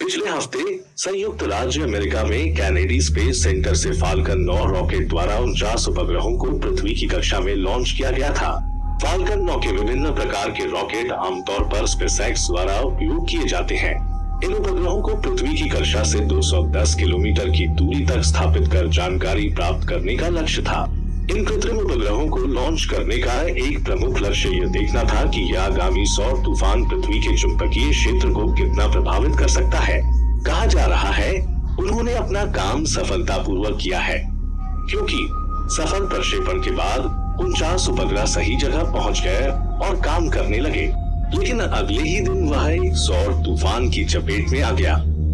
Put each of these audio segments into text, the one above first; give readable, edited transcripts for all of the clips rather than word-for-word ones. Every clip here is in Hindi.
पिछले हफ्ते संयुक्त राज्य अमेरिका में कैनेडी स्पेस सेंटर से फाल्कन 9 रॉकेट द्वारा 49 उपग्रहों को पृथ्वी की कक्षा में लॉन्च किया गया था। फाल्कन 9 के विभिन्न प्रकार के रॉकेट आमतौर पर स्पेसएक्स द्वारा उपयोग किए जाते हैं। इन उपग्रहों को पृथ्वी की कक्षा से 210 किलोमीटर की दूरी तक स्थापित कर जानकारी प्राप्त करने का लक्ष्य था। इन कृत्रिम उपग्रहों को लॉन्च करने का एक प्रमुख लक्ष्य यह देखना था कि यह आगामी सौर तूफान पृथ्वी के चुंबकीय क्षेत्र को कितना प्रभावित कर सकता है। कहा जा रहा है उन्होंने अपना काम सफलतापूर्वक किया है, क्योंकि सफल प्रक्षेपण के बाद 49 उपग्रह सही जगह पहुंच गए और काम करने लगे। लेकिन अगले ही दिन वह एक सौर तूफान की चपेट में आ गया।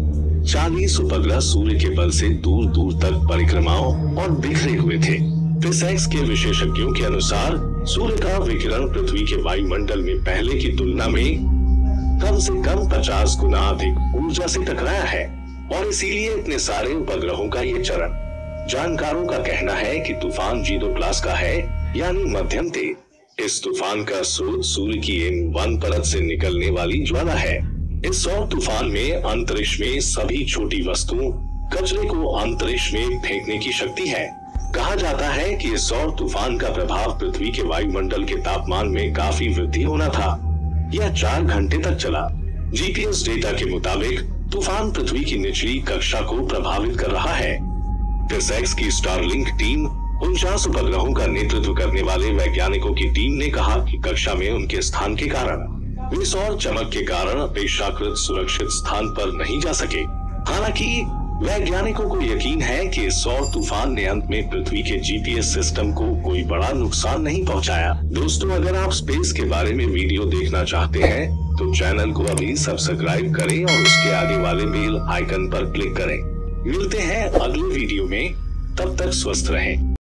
40 उपग्रह सूर्य के बल से दूर दूर तक परिक्रमाओं और बिखरे हुए थे। स्पेसएक्स के विशेषज्ञों के अनुसार सूर्य का विकिरण पृथ्वी के वायुमंडल में पहले की तुलना में कम से कम 50 गुना अधिक ऊर्जा से टकराया है और इसीलिए इतने सारे उपग्रहों का ये चरण। जानकारों का कहना है कि तूफान जीरो क्लास का है, यानी मध्यम तेज। इस तूफान का स्रोत सूर्य की M1 परत से निकलने वाली ज्वाला है। इस सौर तूफान में अंतरिक्ष में सभी छोटी वस्तुओं कचरे को अंतरिक्ष में फेंकने की शक्ति है। कहा जाता है कि इस सौर तूफान का प्रभाव पृथ्वी के वायुमंडल के तापमान में काफी वृद्धि होना था। यह 4 घंटे तक चला। जीपीएस डेटा के मुताबिक तूफान पृथ्वी की निचली कक्षा को प्रभावित कर रहा है। स्पेसएक्स की स्टारलिंक टीम 49 उपग्रहों का नेतृत्व करने वाले वैज्ञानिकों की टीम ने कहा कि कक्षा में उनके स्थान के कारण वे सौर चमक के कारण अपेक्षाकृत सुरक्षित स्थान पर नहीं जा सके। हालांकि वैज्ञानिकों को यकीन है कि सौर तूफान ने अंत में पृथ्वी के जीपीएस सिस्टम को कोई बड़ा नुकसान नहीं पहुंचाया। दोस्तों, अगर आप स्पेस के बारे में वीडियो देखना चाहते हैं तो चैनल को अभी सब्सक्राइब करें और उसके आगे वाले बेल आइकन पर क्लिक करें। मिलते हैं अगले वीडियो में, तब तक स्वस्थ रहें।